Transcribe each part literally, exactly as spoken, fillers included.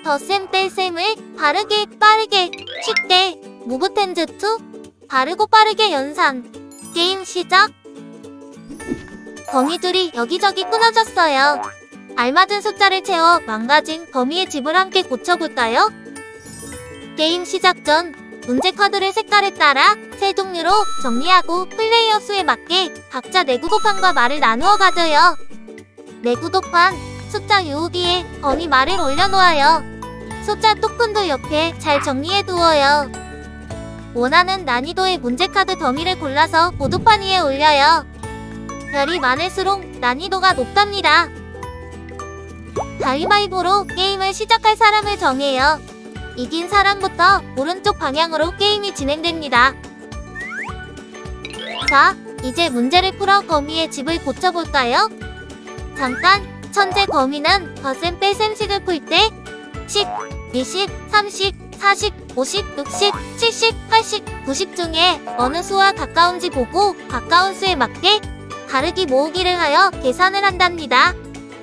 덧셈 뺄셈을 바르게 빠르게 쉽게 무브텐즈 이 바르고 빠르게 연산. 게임 시작. 거미줄이 여기저기 끊어졌어요. 알맞은 숫자를 채워 망가진 거미의 집을 함께 고쳐볼까요? 게임 시작 전 문제 카드를 색깔에 따라 세 종류로 정리하고 플레이어 수에 맞게 각자 내구 도판과 말을 나누어 가져요. 내구 도판, 숫자 유우기에 거미 말을 올려놓아요. 숫자 토큰도 옆에 잘 정리해두어요. 원하는 난이도의 문제카드 더미를 골라서 보드판 위에 올려요. 별이 많을수록 난이도가 높답니다. 가위바위보로 게임을 시작할 사람을 정해요. 이긴 사람부터 오른쪽 방향으로 게임이 진행됩니다. 자, 이제 문제를 풀어 거미의 집을 고쳐볼까요? 잠깐! 천재 거미는 덧셈 뺄셈식을 풀 때 십, 이십, 삼십, 사십, 오십, 육십, 칠십, 팔십, 구십 중에 어느 수와 가까운지 보고 가까운 수에 맞게 가르기 모으기를 하여 계산을 한답니다.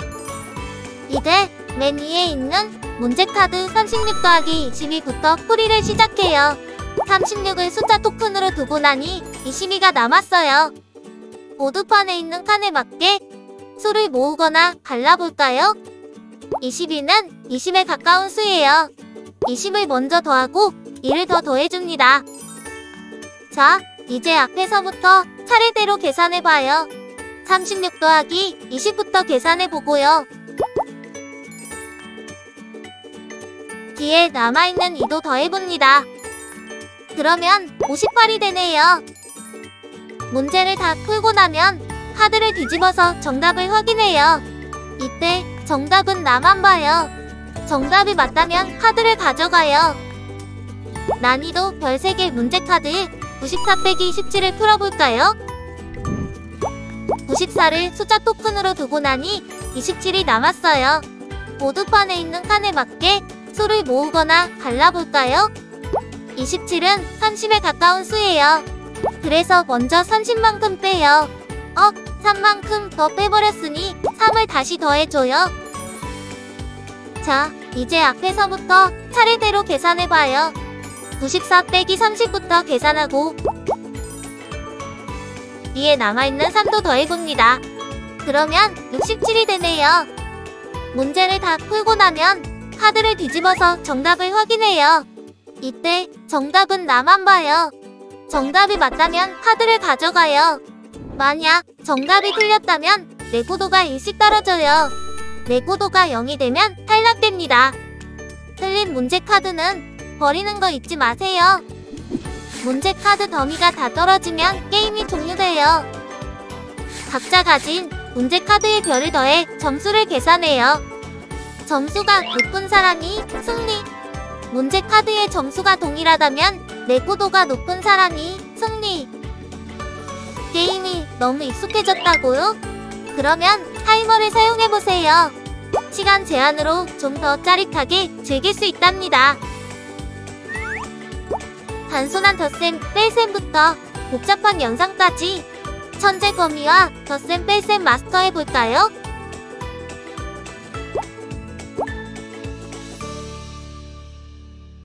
이제 맨 위에 있는 문제카드 삼십육 더하기 이십이부터 풀이를 시작해요. 삼십육을 숫자 토큰으로 두고 나니 이십이가 남았어요. 보드판에 있는 칸에 맞게 수를 모으거나 갈라볼까요? 이십이는 이십에 가까운 수예요. 이십을 먼저 더하고 일을 더 더해줍니다. 자, 이제 앞에서부터 차례대로 계산해봐요. 삼십육 더하기 이십부터 계산해보고요. 뒤에 남아있는 이도 더해봅니다. 그러면 오십팔이 되네요. 문제를 다 풀고 나면 카드를 뒤집어서 정답을 확인해요. 이때 정답은 나만 봐요. 정답이 맞다면 카드를 가져가요. 난이도 별 세 개 문제카드 구십사 빼기 십칠을 풀어볼까요? 구십사를 숫자 토큰으로 두고 나니 이십칠이 남았어요. 보드판에 있는 칸에 맞게 수를 모으거나 갈라볼까요? 이십칠은 삼십에 가까운 수예요. 그래서 먼저 삼십만큼 빼요. 어? 삼만큼 더 빼버렸으니 삼을 다시 더해줘요. 자, 이제 앞에서부터 차례대로 계산해봐요. 구십사 빼기 삼십부터 계산하고 뒤에 남아있는 삼도 더해봅니다. 그러면 육십칠이 되네요. 문제를 다 풀고 나면 카드를 뒤집어서 정답을 확인해요. 이때 정답은 나만 봐요. 정답이 맞다면 카드를 가져가요. 만약 정답이 틀렸다면 내구도가 일씩 떨어져요. 내구도가 영이 되면 탈락됩니다. 틀린 문제카드는 버리는 거 잊지 마세요. 문제카드 더미가 다 떨어지면 게임이 종료돼요. 각자 가진 문제카드의 별을 더해 점수를 계산해요. 점수가 높은 사람이 승리. 문제카드의 점수가 동일하다면 내구도가 높은 사람이 승리. 게임이 너무 익숙해졌다고요? 그러면 타이머를 사용해보세요. 시간 제한으로 좀 더 짜릿하게 즐길 수 있답니다. 단순한 덧셈, 뺄셈부터 복잡한 연상까지 천재 거미와 덧셈, 뺄셈 마스터 해볼까요?